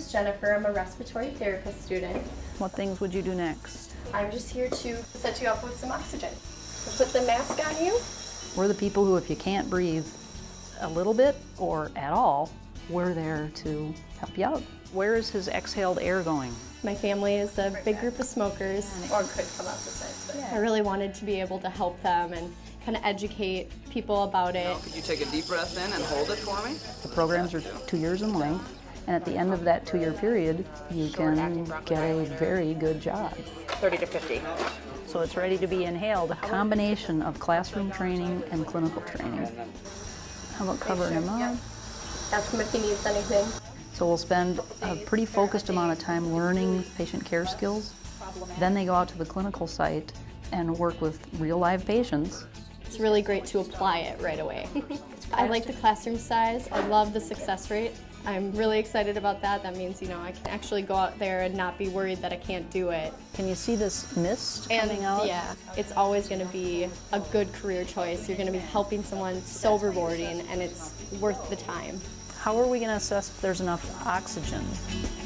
name's Jennifer. I'm a respiratory therapist student. What things would you do next? I'm just here to set you up with some oxygen. We'll put the mask on you. We're the people who, if you can't breathe a little bit or at all, we're there to help you out. Where is his exhaled air going? My family is a big group of smokers. Or could come out the sides, but I really wanted to be able to help them and kind of educate people about it. Could you take a deep breath in and hold it for me? The programs are 2 years in length, and at the end of that 2-year period, you can get a very good job. 30 to 50. So it's ready to be inhaled, a combination of classroom training and clinical training. How about covering him up? Ask him if he needs anything. So we'll spend a pretty focused amount of time learning patient care skills. Then they go out to the clinical site and work with real live patients. It's really great to apply it right away. I like the classroom size. I love the success rate. I'm really excited about that. That means, I can actually go out there and not be worried that I can't do it. Can you see this mist coming out? Yeah, it's always going to be a good career choice. You're going to be helping someone so rewarding, and it's worth the time. How are we going to assess if there's enough oxygen?